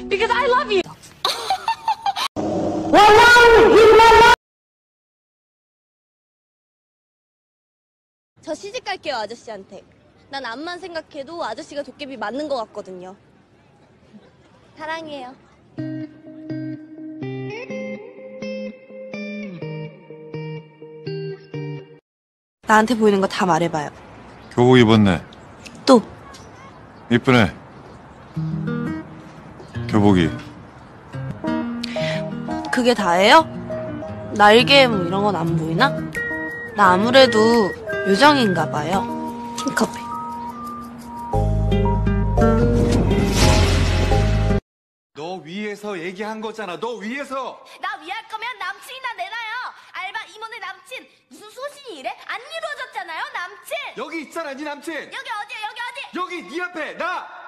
because I love you. 저 시집 갈게요, 아저씨한테. 난 암만 생각해도 아저씨가 도깨비 맞는 것 같거든요. 사랑해요. 나한테 보이는 거 다 말해봐요. 교복 입었네. 또. 이쁘네. 교복이. 그게 다예요? 날개 뭐 이런 건 안 보이나? 나 아무래도 요정인가 봐요. 킹커피. 너 위에서 얘기한 거잖아. 너 위에서. 나 위할 거면 남친이나 내놔요. 알바 임원의 남친. 무슨 소신이 이래? 안 이루어졌잖아요, 남친. 여기 있잖아, 네 남친. 여기 어디야, 여기 어디? 여기 네 앞에 나.